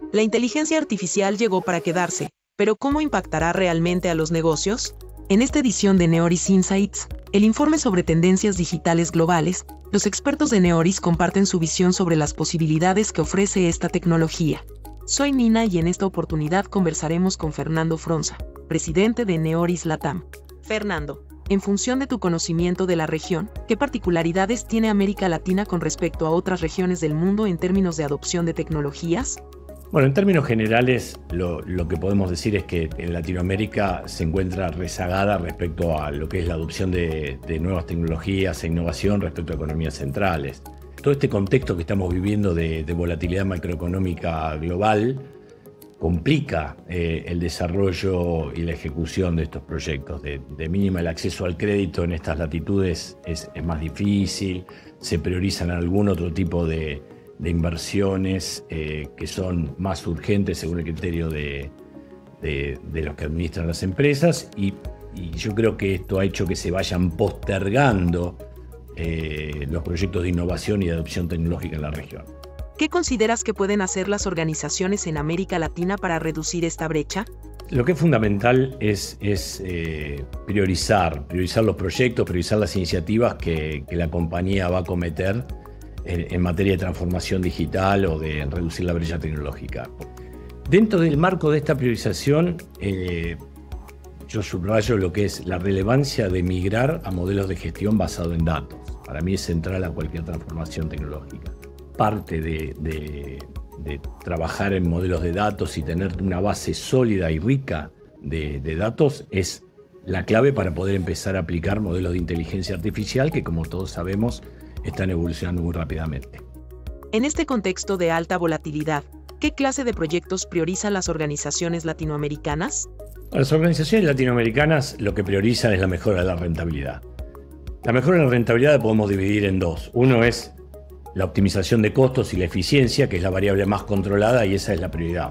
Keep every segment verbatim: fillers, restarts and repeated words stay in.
La inteligencia artificial llegó para quedarse, pero ¿cómo impactará realmente a los negocios? En esta edición de Neoris Insights, el informe sobre tendencias digitales globales, los expertos de Neoris comparten su visión sobre las posibilidades que ofrece esta tecnología. Soy Nina y en esta oportunidad conversaremos con Fernando Fronza, presidente de Neoris Latam. Fernando, en función de tu conocimiento de la región, ¿qué particularidades tiene América Latina con respecto a otras regiones del mundo en términos de adopción de tecnologías? Bueno, en términos generales, lo, lo que podemos decir es que en Latinoamérica se encuentra rezagada respecto a lo que es la adopción de, de nuevas tecnologías e innovación respecto a economías centrales. Todo este contexto que estamos viviendo de, de volatilidad macroeconómica global complica eh, el desarrollo y la ejecución de estos proyectos. De, de mínima, el acceso al crédito en estas latitudes es, es más difícil, se priorizan algún otro tipo de de inversiones eh, que son más urgentes según el criterio de, de, de los que administran las empresas y, y yo creo que esto ha hecho que se vayan postergando eh, los proyectos de innovación y de adopción tecnológica en la región. ¿Qué consideras que pueden hacer las organizaciones en América Latina para reducir esta brecha? Lo que es fundamental es, es eh, priorizar, priorizar los proyectos, priorizar las iniciativas que, que la compañía va a acometer en materia de transformación digital o de reducir la brecha tecnológica. Dentro del marco de esta priorización, eh, yo subrayo lo que es la relevancia de migrar a modelos de gestión basados en datos. Para mí es central a cualquier transformación tecnológica. Parte de, de, de trabajar en modelos de datos y tener una base sólida y rica de, de datos es la clave para poder empezar a aplicar modelos de inteligencia artificial que, como todos sabemos, están evolucionando muy rápidamente. En este contexto de alta volatilidad, ¿qué clase de proyectos priorizan las organizaciones latinoamericanas? Las organizaciones latinoamericanas lo que priorizan es la mejora de la rentabilidad. La mejora de la rentabilidad la podemos dividir en dos. Uno es la optimización de costos y la eficiencia, que es la variable más controlada y esa es la prioridad.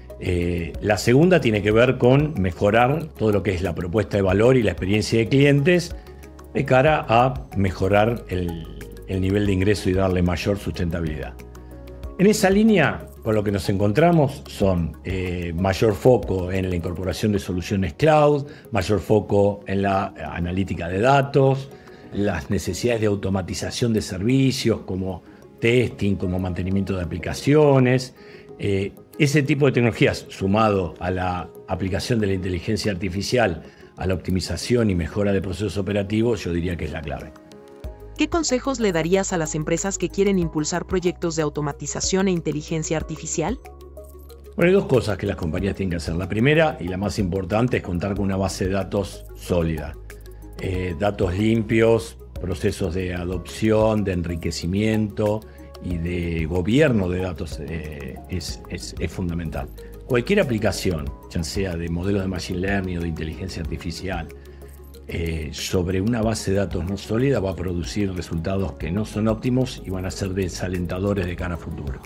Eh, la segunda tiene que ver con mejorar todo lo que es la propuesta de valor y la experiencia de clientes de cara a mejorar el el nivel de ingreso y darle mayor sustentabilidad. En esa línea, con lo que nos encontramos son eh, mayor foco en la incorporación de soluciones cloud, mayor foco en la analítica de datos, las necesidades de automatización de servicios como testing, como mantenimiento de aplicaciones. Eh, ese tipo de tecnologías, sumado a la aplicación de la inteligencia artificial, a la optimización y mejora de procesos operativos, yo diría que es la clave. ¿Qué consejos le darías a las empresas que quieren impulsar proyectos de automatización e inteligencia artificial? Bueno, hay dos cosas que las compañías tienen que hacer. La primera y la más importante es contar con una base de datos sólida. Eh, datos limpios, procesos de adopción, de enriquecimiento y de gobierno de datos eh, es, es, es fundamental. Cualquier aplicación, ya sea de modelos de machine learning o de inteligencia artificial, Eh, sobre una base de datos no sólida va a producir resultados que no son óptimos y van a ser desalentadores de cara a futuro.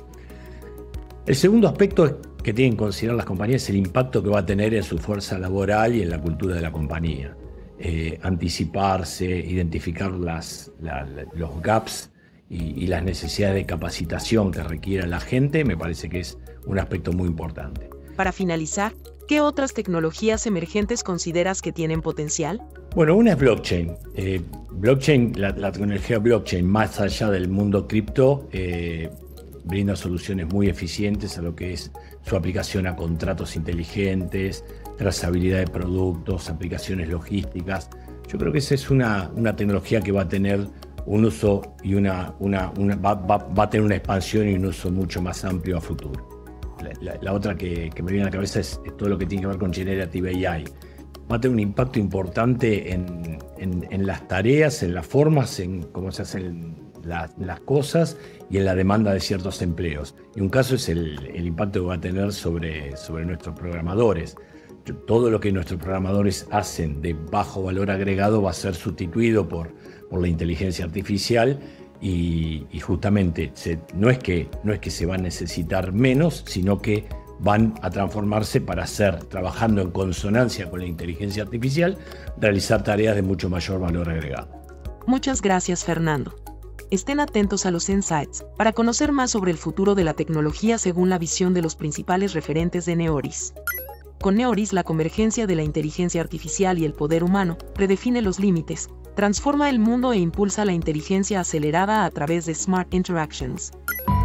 El segundo aspecto que tienen que considerar las compañías es el impacto que va a tener en su fuerza laboral y en la cultura de la compañía. Eh, anticiparse, identificar las, la, los gaps y, y las necesidades de capacitación que requiera la gente me parece que es un aspecto muy importante. Para finalizar, ¿qué otras tecnologías emergentes consideras que tienen potencial? Bueno, una es blockchain. Eh, blockchain, la, la tecnología blockchain, más allá del mundo cripto, eh, brinda soluciones muy eficientes a lo que es su aplicación a contratos inteligentes, trazabilidad de productos, aplicaciones logísticas. Yo creo que esa es una, una tecnología que va a tener un uso y una, una, una va, va, va a tener una expansión y un uso mucho más amplio a futuro. La, la, la otra que, que me viene a la cabeza es, es todo lo que tiene que ver con Generative A I. Va a tener un impacto importante en, en, en las tareas, en las formas, en cómo se hacen la, las cosas y en la demanda de ciertos empleos. Y un caso es el, el impacto que va a tener sobre, sobre nuestros programadores. Todo lo que nuestros programadores hacen de bajo valor agregado va a ser sustituido por, por la inteligencia artificial y, y justamente se, no, es que, no es que se va a necesitar menos, sino que van a transformarse para hacer, trabajando en consonancia con la inteligencia artificial, realizar tareas de mucho mayor valor agregado. Muchas gracias, Fernando. Estén atentos a los Insights para conocer más sobre el futuro de la tecnología según la visión de los principales referentes de Neoris. Con Neoris, la convergencia de la inteligencia artificial y el poder humano redefine los límites, transforma el mundo e impulsa la inteligencia acelerada a través de Smart Interactions.